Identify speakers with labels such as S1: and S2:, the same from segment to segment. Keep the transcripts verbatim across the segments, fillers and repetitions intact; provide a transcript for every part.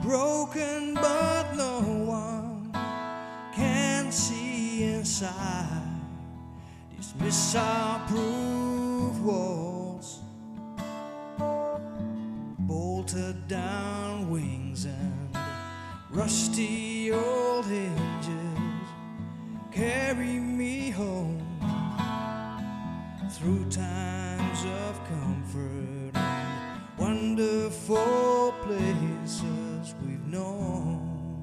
S1: broken but no one can see inside these missile-proof walls. Bolted down wings and rusty old hinges carry me home through times of comfort and wonderful places we've known.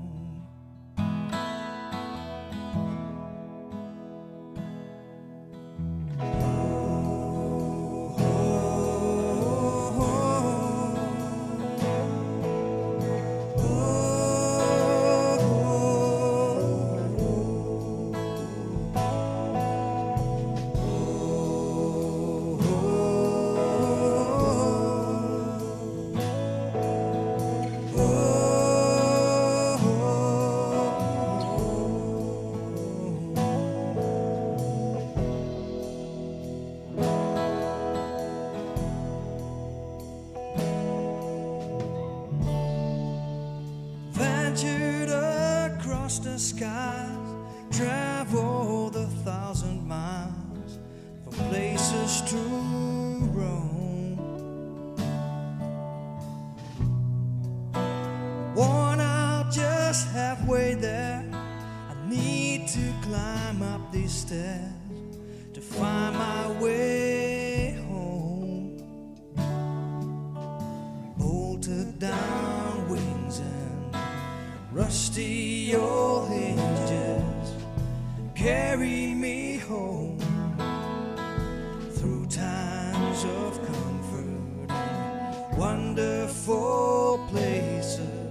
S1: Ventured across the skies, traveled a thousand miles from places to roam. Worn out just halfway there, I need to climb up these stairs to find my way home. Bolted down wings and rusty old hinges carry me home through times of comfort and wonderful places